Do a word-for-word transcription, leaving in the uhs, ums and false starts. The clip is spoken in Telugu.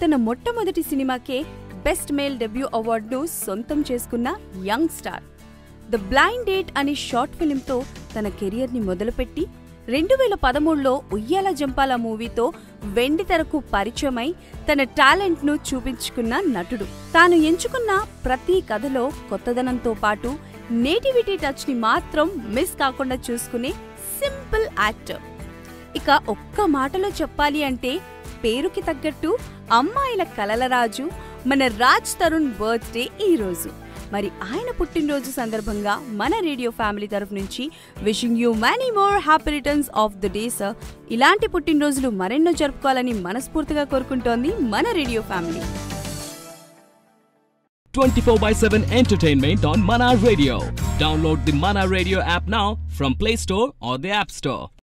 తన మొట్టమొదటి సినిమాకే బెస్ట్ మేల్ డెబ్యూ అవార్డును సొంతం చేసుకున్న young star. The blind date అనే షార్ట్ ఫిల్మ్తో తన కెరియర్ని మొదలుపెట్టి రెండు వేల పదమూడులో ఉయ్యాల జంపాల మూవీతో వెండి తెరకు పరిచయమై తన టాలెంట్ను చూపించుకున్న నటుడు. తాను ఎంచుకున్న ప్రతి కథలో కొత్తదనంతో పాటు నేటివిటీ టచ్ని మాత్రం మిస్ కాకుండా చూసుకునే సింపుల్ యాక్టర్. ఇక ఒక్క మాటలో చెప్పాలి అంటే పేరుకి తగ్గట్టు అమ్మాయిల కలల రాజు మన రాజ్ తరుణ్ బర్త్డే ఈరోజు. మరి ఆయన పుట్టినరోజు సందర్భంగా మన రేడియో ఫ్యామిలీ తరఫు నుంచి wishing you many more happy returns of the day sir. ఇలాంటి పుట్టినరోజులు మరెన్నో జరుపుకోవాలని మనస్ఫూర్తిగా కోరుకుంటోంది మన radio family. twenty-four by seven entertainment on Mana Radio. Download the Mana Radio app now from Play Store or the App Store.